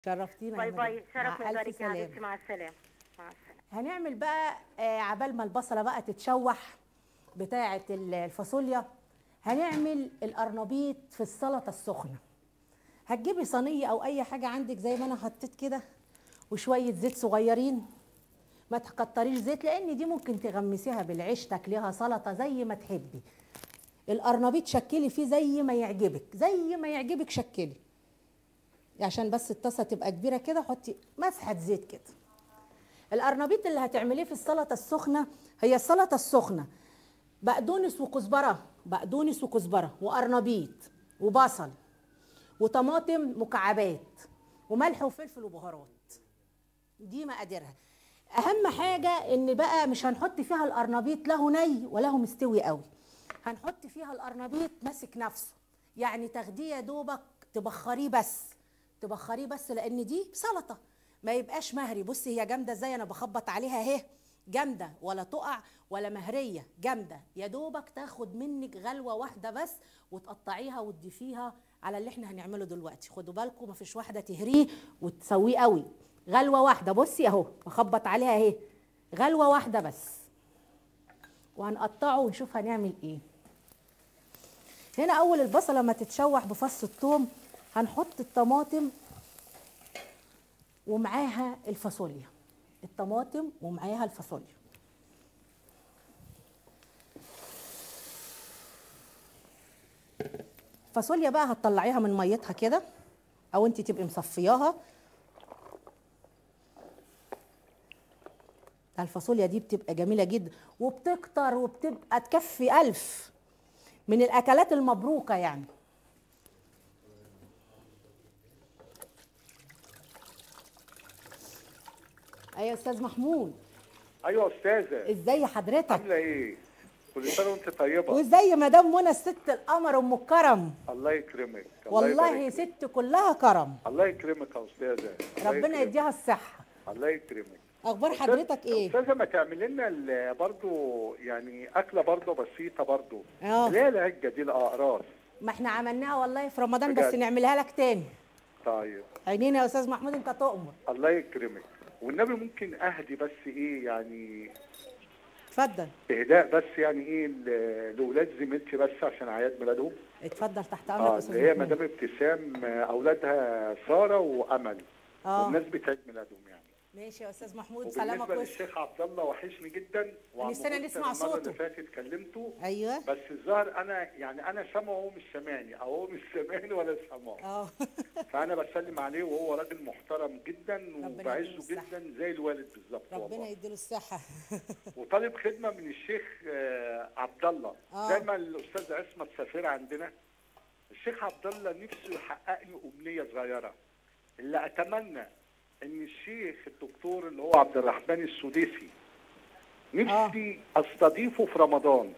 شرفتينا يا باي مدام. باي، شرف مع من ألف ذلك يا سلامة. حبيبتي، مع السلامة. مع السلامة. هنعمل بقى عبال ما البصلة بقى تتشوح بتاعة الفاصوليا، هنعمل القرنبيط في السلطة السخنة. هتجيبي صينية أو أي حاجة عندك زي ما أنا حطيت كده، وشوية زيت صغيرين. ما تكتريش زيت لأن دي ممكن تغمسيها بالعيش تاكليها سلطة زي ما تحبي. القرنبيط شكلي فيه زي ما يعجبك، زي ما يعجبك شكلي، عشان بس الطاسة تبقى كبيرة كده. حطي مسحة زيت كده. القرنبيط اللي هتعمليه في السلطه السخنه، هي السلطه السخنه بقدونس وكزبره، بقدونس وكزبره وقرنبيط وبصل وطماطم مكعبات وملح وفلفل وبهارات. دي مقاديرها. اهم حاجه ان بقى مش هنحط فيها القرنبيط لا هو ني ولا هو مستوي قوي، هنحط فيها القرنبيط ماسك نفسه، يعني تاخديه يا دوبك تبخريه بس، تبخريه بس، لان دي سلطه ما يبقاش مهري. بصي هي جامده ازاي، انا بخبط عليها اهي، جامده ولا تقع ولا مهريه، جامده يا دوبك تاخد منك غلوه واحده بس، وتقطعيها وتضيفيها على اللي احنا هنعمله دلوقتي. خدوا بالكم ما فيش واحده تهريه وتسويه قوي، غلوه واحده. بصي اهو بخبط عليها اهي، غلوه واحده بس، وهنقطعه ونشوف هنعمل ايه. هنا اول البصله لما تتشوح بفص الثوم، هنحط الطماطم ومعاها الفاصوليا، الطماطم ومعاها الفاصوليا. الفاصوليا بقى هتطلعيها من ميتها كده، او انت تبقي مصفياها. الفاصوليا دي بتبقى جميله جدا وبتكتر وبتبقى تكفي 1000، من الاكلات المبروكه يعني. ايوه يا استاذ محمود. ايوه يا استاذه، ازاي حضرتك؟ عامله ايه؟ كل سنه وانت طيبه. وازاي مدام منى الست القمر ام الكرم؟ الله يكرمك، الله والله يبارك لك. ست كلها كرم. الله يكرمك يا استاذه، الله ربنا يكرمك. يديها الصحه. الله يكرمك. اخبار حضرتك ايه؟ استاذه ما تعمل لنا برضه يعني اكله برضه بسيطه برضه، اللي هي العجه دي، الاقراص. ما احنا عملناها والله في رمضان، بجد؟ بس نعملها لك تاني. طيب. عينينا يا استاذ محمود، انت تؤمر. الله يكرمك. والنبي ممكن اهدي بس ايه يعني، اتفضل. اهداء بس يعني ايه لاولاد زميلتي بس عشان اعياد ميلادهم. اتفضل تحت امرك يا استاذ اللي هي محمود. مدام ابتسام، اولادها ساره وامل، بمناسبه عيد ميلادهم يعني. ماشي يا استاذ محمود، سلامك. وبالنسبه للشيخ عبد الله وحشني جدا، نفسنا نسمع صوته. المره اللي فاتت كلمته. ايوه. بس الظاهر انا سامعه وهو مش سامعني، او هو مش سامعني ولا سامعه. فانا بسلم عليه، وهو راجل محترم جدا وبعزه جدا زي الوالد بالظبط. ربنا يديله الصحه. وطالب خدمه من الشيخ عبد الله، زي ما الاستاذ عصمت سفير عندنا. الشيخ عبد الله نفسه يحقق لي امنيه صغيره، اللي اتمنى ان الشيخ الدكتور اللي هو عبد الرحمن السديسي نفسي استضيفه في رمضان.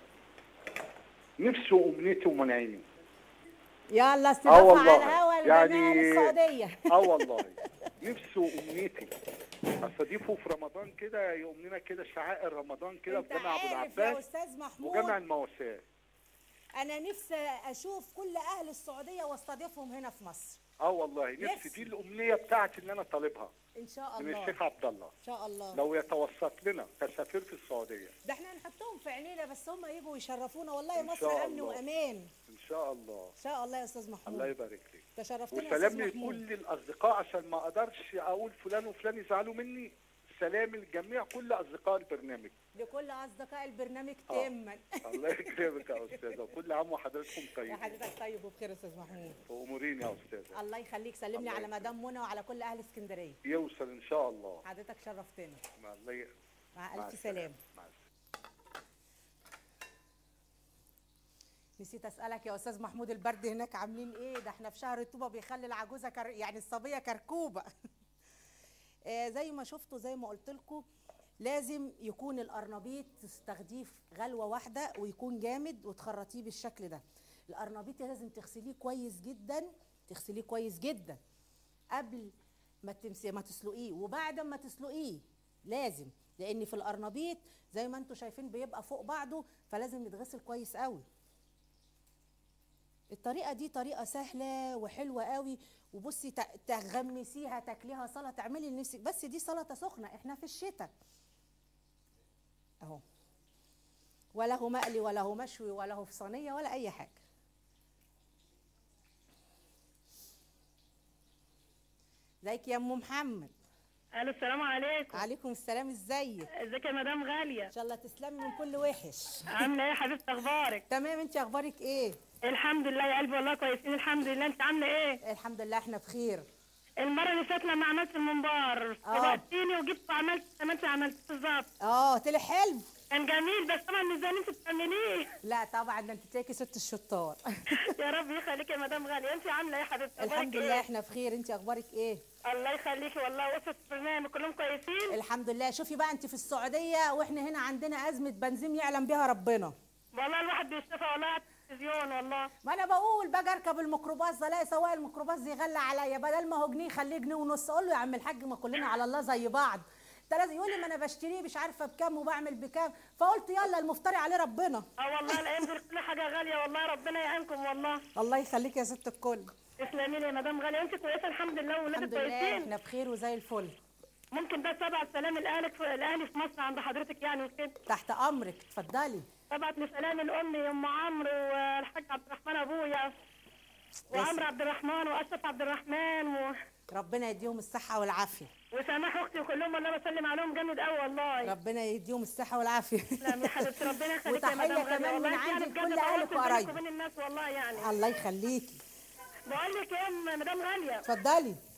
نفسه امنيتي ومنعيني. يلا استضافه على الهوا يعني السعوديه. والله نفسه امنيتي استضيفه في رمضان كده، يقوم لنا كده شعائر رمضان كده في جامع ابو العباس يا استاذ محمود وجامع المواساة. انا نفسي اشوف كل اهل السعوديه واستضيفهم هنا في مصر. والله نفسي دي الامنيه بتاعتي اللي انا طالبها ان شاء الله من الشيخ عبد الله. ان شاء الله لو يتوسط لنا كسفير في السعوديه. ده احنا هنحطهم في عينينا، بس هم يجوا يشرفونا. والله مصر امن وامان ان شاء الله. ان شاء الله يا استاذ محمود. الله يبارك لك. تشرفتنا يا استاذ محمود. وسلام لكل الاصدقاء، عشان ما اقدرش اقول فلان وفلان يزعلوا مني. سلام لجميع كل اصدقاء البرنامج. لكل اصدقاء البرنامج تاما. الله يكرمك يا استاذه، وكل عام وحضراتكم طيبين. يا حضرتك طيب وبخير يا استاذ محمود. وامورين يا استاذه. الله يخليك، سلم لي على مدام منى وعلى كل اهل اسكندريه. يوصل ان شاء الله. حضرتك شرفتنا. مع الف سلامه. نسيت اسالك يا استاذ محمود، البرد هناك عاملين ايه؟ ده احنا في شهر الطوبه بيخلي العجوزه يعني الصبيه كركوبه. زي ما شفتوا، زي ما قلت لكم، لازم يكون القرنبيط تستخديه غلوه واحده ويكون جامد وتخرطيه بالشكل ده. القرنبيط لازم تغسليه كويس جدا، تغسليه كويس جدا قبل ما تسلقيه، وبعد ما تسلقيه لازم، لان في القرنبيط زي ما انتم شايفين بيبقى فوق بعضه، فلازم يتغسل كويس قوي. الطريقه دي طريقه سهله وحلوه قوي. وبصي تغمسيها تاكليها سلطه، تعملي لنفسك، بس دي سلطه سخنه، احنا في الشتاء اهو، ولا هو مقلي ولا هو مشوي ولا هو في صينيه ولا اي حاجه. ازيك يا ام محمد؟ الو السلام عليكم. عليكم السلام، ازيك؟ ازيك يا مدام غاليه؟ ان شاء الله تسلمي من كل وحش. عامله ايه يا حبيبتي، اخبارك؟ تمام، انت اخبارك ايه؟ الحمد لله يا قلبي والله كويسين الحمد لله، انت عامله ايه؟ الحمد لله احنا بخير. المره اللي فاتت لما عملت الممبار سبقتيني وجبت وعملت زي ما انت عملت بالظبط. طلع حلو، كان جميل، بس طبعا مش زي ما انت بتعمليه. لا طبعا ده انت تلاقي ست الشطار. يا رب يخليك يا مدام غاليه، انت عامله ايه يا حبيبتي؟ الحمد لله احنا بخير، انت اخبارك ايه؟ الله يخليكي والله، وصلت البرنامج كلهم كويسين الحمد لله. شوفي بقى انت في السعوديه واحنا هنا عندنا ازمه بنزين يعلم بيها ربنا. والله الواحد بيشوفها والله على التلفزيون والله. ما انا بقول باجي اركب الميكروباص الاقي سواق الميكروباص يغلى عليا، بدل ما هو جنيه خليه جنيه ونص. اقول له يا عم الحاج ما كلنا على الله زي بعض، انت لازم. يقول لي ما انا بشتريه مش عارفه بكام وبعمل بكام، فقلت يلا المفتري عليه ربنا. والله الايام دي كل حاجه غاليه والله، ربنا يعينكم والله. الله يخليك يا ست الكل. تسلمي لي يا مدام غاليه، انت كويسه الحمد لله وولادك الحمد لله كويسين؟ احنا بخير وزي الفل. ممكن بس ابعت سلام الاهلي في مصر عند حضرتك يعني وكده؟ تحت امرك، اتفضلي. ابعت لي سلام لامي ام عمرو والحاج عبد الرحمن ابويا وعمرو عبد الرحمن واشرف عبد الرحمن ربنا يديهم الصحه والعافيه. وسماح اختي وكلهم والله بسلم عليهم جامد قوي والله. ربنا يديهم الصحه والعافيه. تسلم يا حبيبتي، ربنا يخليك يا مدام وتحيه غاليه كمان والله، من عندي لكل اهلك وقرايبك. الناس والله يعني. الله يخليكي. بقول لك ايه يا مدام غاليه؟ اتفضلي.